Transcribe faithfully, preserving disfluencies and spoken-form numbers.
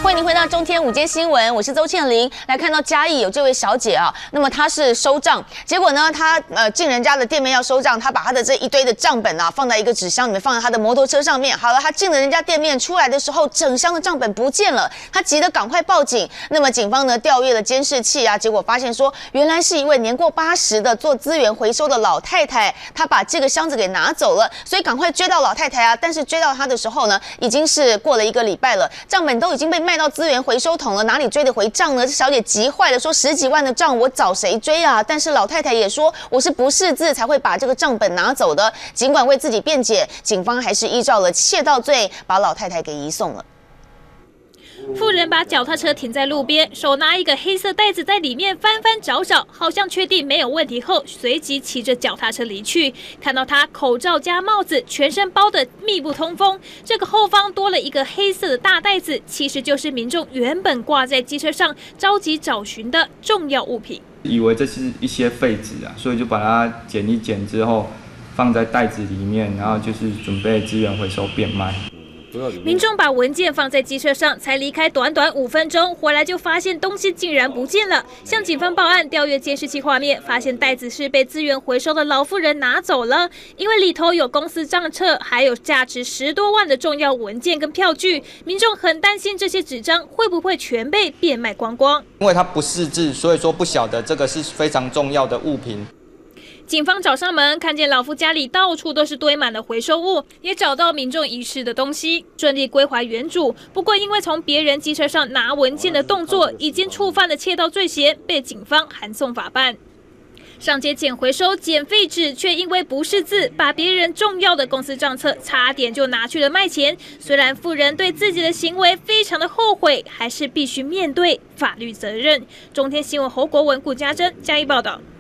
欢迎您回到中天午间新闻，我是周倩玲。来看到嘉义有这位小姐啊，那么她是收账，结果呢，她呃进人家的店面要收账，她把她的这一堆的账本啊放在一个纸箱里面，放在她的摩托车上面。好了，她进了人家店面，出来的时候整箱的账本不见了，她急得赶快报警。那么警方呢调阅了监视器啊，结果发现说，原来是一位年过八十的做资源回收的老太太，她把这个箱子给拿走了，所以赶快追到老太太啊。但是追到她的时候呢，已经是过了一个礼拜了，账本都已经被卖到资源回收桶了，哪里追得回账呢？这小姐急坏了，说十几万的账我找谁追啊？但是老太太也说我是不识字才会把这个账本拿走的。尽管为自己辩解，警方还是依照了窃盗罪把老太太给移送了。 妇人把脚踏车停在路边，手拿一个黑色袋子在里面翻翻找找，好像确定没有问题后，随即骑着脚踏车离去。看到她口罩加帽子，全身包得密不通风，这个后方多了一个黑色的大袋子，其实就是民众原本挂在机车上着急找寻的重要物品。 以为这是一些废纸啊，所以就把它剪一剪之后放在袋子里面，然后就是准备资源回收变卖。 民众把文件放在机车上，才离开短短五分钟，回来就发现东西竟然不见了。向警方报案，调阅监视器画面，发现袋子是被资源回收的老妇人拿走了。因为里头有公司账册，还有价值十多万的重要文件跟票据，民众很担心这些纸张会不会全被变卖光光。 因为他不识字，所以说不晓得这个是非常重要的物品。 警方找上门，看见老夫家里到处都是堆满了回收物，也找到民众遗失的东西，顺利归还原主。不过，因为从别人机车上拿文件的动作已经触犯了窃盗罪嫌，被警方函送法办。上街捡回收捡废纸，却因为不识字，把别人重要的公司账册差点就拿去了卖钱。虽然妇人对自己的行为非常的后悔，还是必须面对法律责任。中天新闻侯国文、顾家珍加以报道。